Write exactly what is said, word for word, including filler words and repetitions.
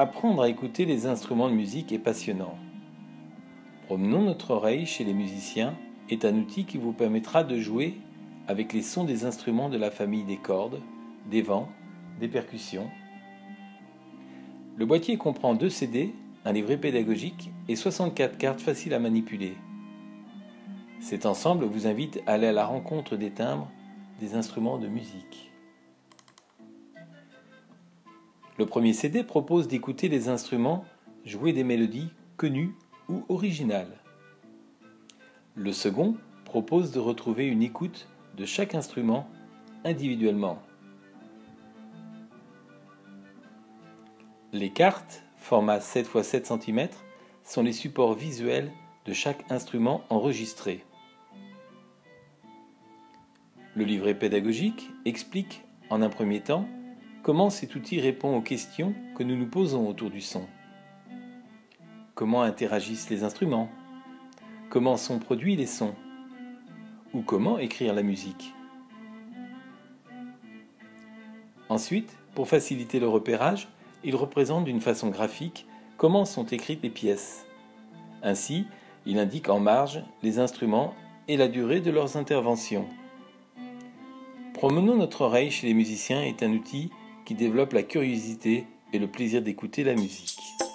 Apprendre à écouter les instruments de musique est passionnant. Promenons notre oreille chez les musiciens est un outil qui vous permettra de jouer avec les sons des instruments de la famille des cordes, des vents, des percussions. Le boîtier comprend deux C D, un livret pédagogique et soixante-quatre cartes faciles à manipuler. Cet ensemble vous invite à aller à la rencontre des timbres des instruments de musique. Le premier C D propose d'écouter les instruments jouer des mélodies connues ou originales. Le second propose de retrouver une écoute de chaque instrument individuellement. Les cartes, format sept par sept centimètres, sont les supports visuels de chaque instrument enregistré. Le livret pédagogique explique, en un premier temps, comment cet outil répond aux questions que nous nous posons autour du son. Comment interagissent les instruments? Comment sont produits les sons? Ou comment écrire la musique? Ensuite, pour faciliter le repérage, il représente d'une façon graphique comment sont écrites les pièces. Ainsi, il indique en marge les instruments et la durée de leurs interventions. Promenons notre oreille chez les musiciens est un outil qui développe la curiosité et le plaisir d'écouter la musique.